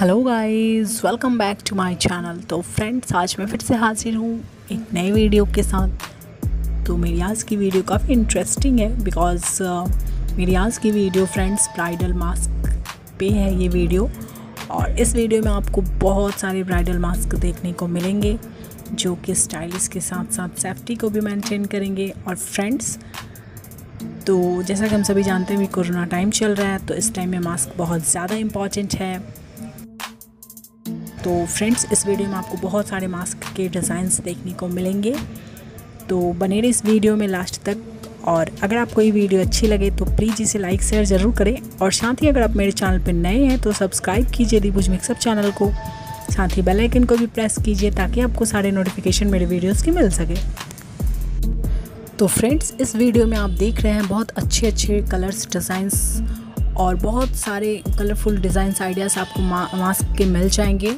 Hello guys, welcome back to my channel. तो friends, आज मैं फिर से हाजिर हूँ एक नए वीडियो के साथ। तो मेरी आज की वीडियो काफ़ी इंटरेस्टिंग है बिकॉज़ मेरी आज की वीडियो फ्रेंड्स ब्राइडल मास्क पे है ये वीडियो। और इस वीडियो में आपको बहुत सारे ब्राइडल मास्क देखने को मिलेंगे जो कि स्टाइलिश के साथ साथ सेफ्टी को भी मेंटेन करेंगे। और फ्रेंड्स, तो जैसा कि हम सभी जानते हैं भी कोरोना टाइम चल रहा है, तो इस टाइम में मास्क बहुत ज़्यादा इम्पॉर्टेंट है। तो फ्रेंड्स, इस वीडियो में आपको बहुत सारे मास्क के डिज़ाइंस देखने को मिलेंगे, तो बने रहे इस वीडियो में लास्ट तक। और अगर आपको ये वीडियो अच्छी लगे तो प्लीज़ इसे लाइक शेयर ज़रूर करें। और साथ ही अगर आप मेरे चैनल पर नए हैं तो सब्सक्राइब कीजिए दिभुज मिक्सअप चैनल को। साथ ही बेल आइकन को भी प्रेस कीजिए ताकि आपको सारे नोटिफिकेशन मेरे वीडियोज़ के मिल सके। तो फ्रेंड्स, इस वीडियो में आप देख रहे हैं बहुत अच्छे कलर्स, डिज़ाइंस और बहुत सारे कलरफुल डिज़ाइंस आइडियाज़ आपको मास्क के मिल जाएंगे।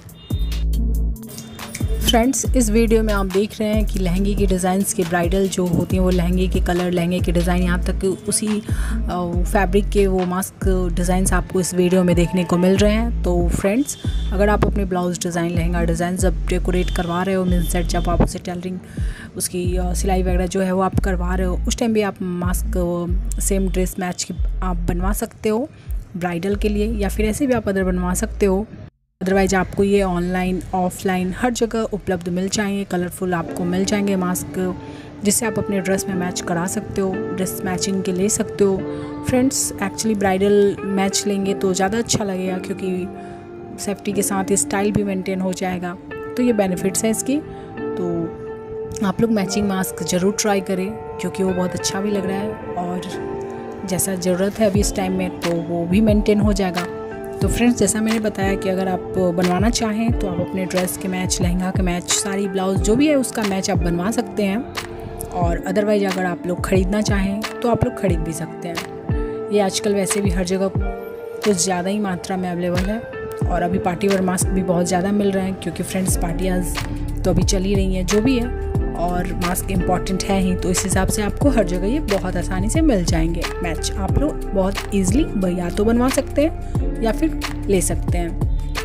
फ्रेंड्स, इस वीडियो में आप देख रहे हैं कि लहंगे की डिज़ाइंस के ब्राइडल जो होती हैं वो लहंगे के कलर, लहंगे के डिज़ाइन, यहाँ तक कि उसी फैब्रिक के वो मास्क डिज़ाइंस आपको इस वीडियो में देखने को मिल रहे हैं। तो फ्रेंड्स, अगर आप अपने ब्लाउज़ डिज़ाइन, लहंगा डिज़ाइन जब डेकोरेट करवा रहे हो, मीन्स सेट जब आप उसे टेलरिंग, उसकी सिलाई वगैरह जो है वो आप करवा रहे हो, उस टाइम भी आप मास्क सेम ड्रेस मैच की आप बनवा सकते हो ब्राइडल के लिए, या फिर ऐसे भी आप अदर बनवा सकते हो। अदरवाइज आपको ये ऑनलाइन ऑफलाइन हर जगह उपलब्ध मिल जाएंगे, कलरफुल आपको मिल जाएंगे मास्क, जिससे आप अपने ड्रेस में मैच करा सकते हो, ड्रेस मैचिंग के ले सकते हो। फ्रेंड्स, एक्चुअली ब्राइडल मैच लेंगे तो ज़्यादा अच्छा लगेगा क्योंकि सेफ्टी के साथ स्टाइल भी मेंटेन हो जाएगा। तो ये बेनिफिट्स है इसकी। तो आप लोग मैचिंग मास्क ज़रूर ट्राई करें क्योंकि वो बहुत अच्छा भी लग रहा है और जैसा ज़रूरत है अभी इस टाइम में तो वो भी मेंटेन हो जाएगा। तो फ्रेंड्स, जैसा मैंने बताया कि अगर आप बनवाना चाहें तो आप अपने ड्रेस के मैच, लहंगा के मैच, साड़ी ब्लाउज़ जो भी है उसका मैच आप बनवा सकते हैं। और अदरवाइज अगर आप लोग ख़रीदना चाहें तो आप लोग ख़रीद भी सकते हैं। ये आजकल वैसे भी हर जगह कुछ ज़्यादा ही मात्रा में अवेलेबल है। और अभी पार्टी वेयर मास्क भी बहुत ज़्यादा मिल रहे हैं क्योंकि फ्रेंड्स पार्टियाँ तो अभी चल ही रही हैं जो भी है, और मास्क इम्पॉर्टेंट है ही, तो इस हिसाब से आपको हर जगह ये बहुत आसानी से मिल जाएंगे मैच। आप लोग बहुत ईजिली या तो बनवा सकते हैं या फिर ले सकते हैं।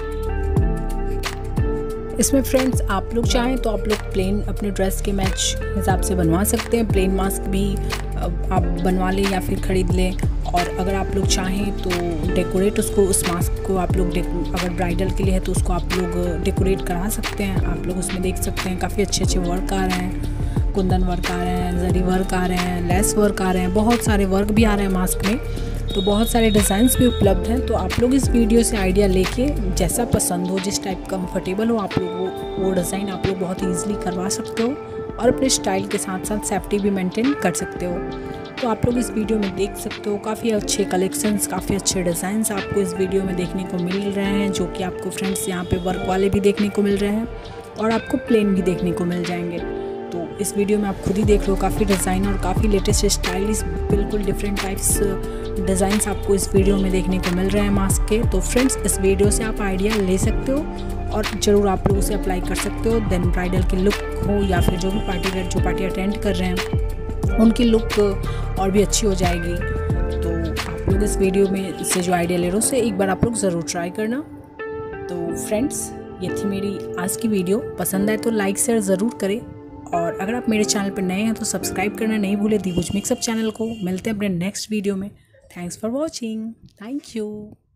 इसमें फ्रेंड्स, आप लोग चाहें तो आप लोग प्लेन अपने ड्रेस के मैच हिसाब से बनवा सकते हैं, प्लेन मास्क भी आप बनवा लें या फिर ख़रीद लें। और अगर आप लोग चाहें तो डेकोरेट उसको, उस मास्क को आप लोग अगर ब्राइडल के लिए है तो उसको आप लोग डेकोरेट करा सकते हैं। आप लोग उसमें देख सकते हैं काफ़ी अच्छे वर्क आ रहे हैं, कुंदन वर्क आ रहे हैं, जरी वर्क आ रहे हैं, लेस वर्क आ रहे हैं, बहुत सारे वर्क भी आ रहे हैं मास्क में। तो बहुत सारे डिज़ाइंस भी उपलब्ध हैं। तो आप लोग इस वीडियो से आइडिया लेके जैसा पसंद हो, जिस टाइप कंफर्टेबल हो आप लोग वो डिज़ाइन आप लोग बहुत ईजिली करवा सकते हो और अपने स्टाइल के साथ साथ सेफ्टी भी मेंटेन कर सकते हो। तो आप लोग इस वीडियो में देख सकते हो काफ़ी अच्छे कलेक्शंस, काफ़ी अच्छे डिज़ाइंस आपको इस वीडियो में देखने को मिल रहे हैं, जो कि आपको फ्रेंड्स यहाँ पे वर्क वाले भी देखने को मिल रहे हैं और आपको प्लेन भी देखने को मिल जाएंगे। तो इस वीडियो में आप खुद ही देख लो, काफ़ी डिज़ाइन और काफ़ी लेटेस्ट स्टाइलिश, बिल्कुल डिफरेंट टाइप्स डिज़ाइंस आपको इस वीडियो में देखने को मिल रहे हैं मास्क के। तो फ्रेंड्स, इस वीडियो से आप आइडिया ले सकते हो और ज़रूर आप लोग उसे अप्लाई कर सकते हो। देन ब्राइडल की लुक हो या फिर जो भी पार्टी वेयर, जो पार्टी अटेंड कर रहे हैं उनकी लुक और भी अच्छी हो जाएगी। तो आप लोग इस वीडियो में से जो आइडिया ले रहे हो उसे एक बार आप लोग ज़रूर ट्राई करना। तो फ्रेंड्स, ये थी मेरी आज की वीडियो। पसंद आए तो लाइक शेयर ज़रूर करें और अगर आप मेरे चैनल पर नए हैं तो सब्सक्राइब करना नहीं भूलें दिभुज मिक्सअप चैनल को। मिलते हैं अपने नेक्स्ट वीडियो में। Thanks for watching. Thank you.